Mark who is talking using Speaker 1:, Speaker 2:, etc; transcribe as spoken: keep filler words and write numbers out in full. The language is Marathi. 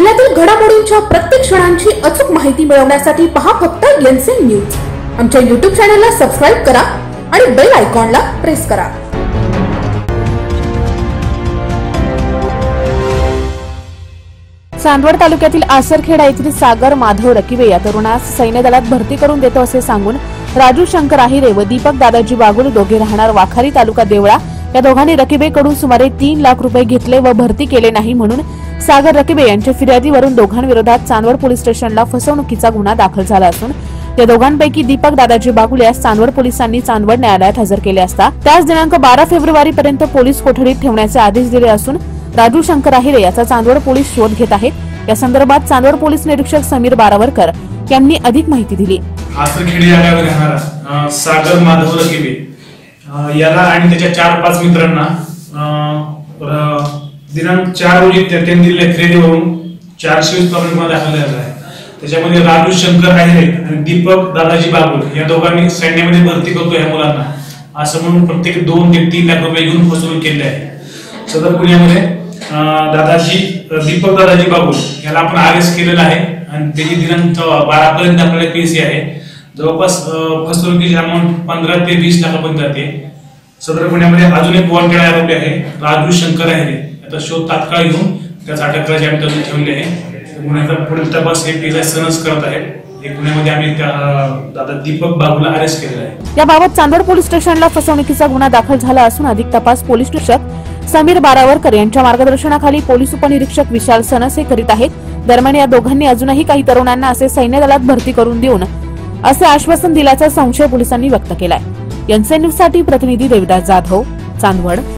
Speaker 1: जिल्ह्यातील घडामोडींच्या प्रत्येक क्षणांची अचूक माहिती मिळवण्यासाठी पहा फक्त एनसीएन न्यूज। आमच्या यूट्यूब चॅनलला सबस्क्राइब करा आणि बेल आयकॉनला प्रेस करा।
Speaker 2: चांदवड तालुक्यातील आसरखेडा येथील सागर माधव रकिबे या तरुणास सैन्य दलात भरती करून देतो असे सांगून राजू शंकर आहिरे व दीपक दादाजी बागुल दोघे राहणार वाखारी तालुका देवळा या दोघांनी रकिबेकडून सुमारे तीन लाख रुपये घेतले व भरती केले नाही म्हणून सागर रकिबे यांच्या फिर्यादीवरून दोघांविरोधात चांदवड पोलीस स्टेशनला फसवणुकीचा गुन्हा दाखल झाला असून या दोघांपैकी दीपक दादाजी बागुल यास चांदवड पोलिसांनी चांदवड न्यायालयात हजर केले असता त्याच दिनांक बारा फेब्रुवारी पर्यंत पोलीस कोठडीत ठेवण्याचे आदेश दिले असून राजू शंकर आहिरे याचा चांदवड पोलीस शोध घेत आहेत। या संदर्भात चांदवड पोलीस निरीक्षक समीर बारावरकर यांनी अधिक माहिती दिली।
Speaker 3: आसरखेडी या गावी राहणारा सागर माधव रकिबे याला आणि त्याच्या चार पाच मित्रांना दिनांक चार रोजी त्यांनी दिलेल्या खरेदीवरून चारशे वीस प्रमाणे दाखल झाला आहे। त्याच्यामध्ये राजू शंकर आहिरे आणि दीपक दादाजी बागुल या दोघांनी सैन्यामध्ये भरती करतो या मुलांना असं म्हणून प्रत्येक दोन ते तीन लाख रुपये घेऊन फसवणूक केली आहे। सदर गुन्ह्यामध्ये दादाजी दीपक दादाजी बागुल याला आपण अरेस्ट केलेला आहे आणि त्याची दिनांक बारा पर्यंत आपल्याला केस आहे। जवळपास फसवणुकीची अमाऊंट पंधरा ते वीस लाखापर्यंत जाते। सदर गुन्ह्यामध्ये अजून एक वॉन्टेड आरोपी आहे राजू शंकर आहिरे याचा शोध तात्काळ घेऊन त्याचा अटक करायची आम्ही तरतूद ठेवली आहे। गुन्ह्याचा पुढील तपास हे पीएसआय सनस करत आहे। या गुन्ह्यामध्ये आम्ही त्या दादा दीपक बागुलला अरेस्ट केलेला आहे।
Speaker 2: याबाबत चांदवड पोलीस स्टेशनला फसवणुकीचा गुन्हा दाखल झाला असून अधिक तपास पोलीस निरीक्षक समीर बारावरकर यांच्या मार्गदर्शनाखाली पोलीस उपनिरीक्षक विशाल सनस हे करीत आहेत। दरम्यान या दोघांनी अजूनही काही तरुणांना असे सैन्य दलात भरती करून देऊन असे आश्वासन दिल्याचा संशय पोलिसांनी व्यक्त केलाय। एनसीएन न्यूज साठी प्रतिनिधी देवदास जाधव, चांदवड।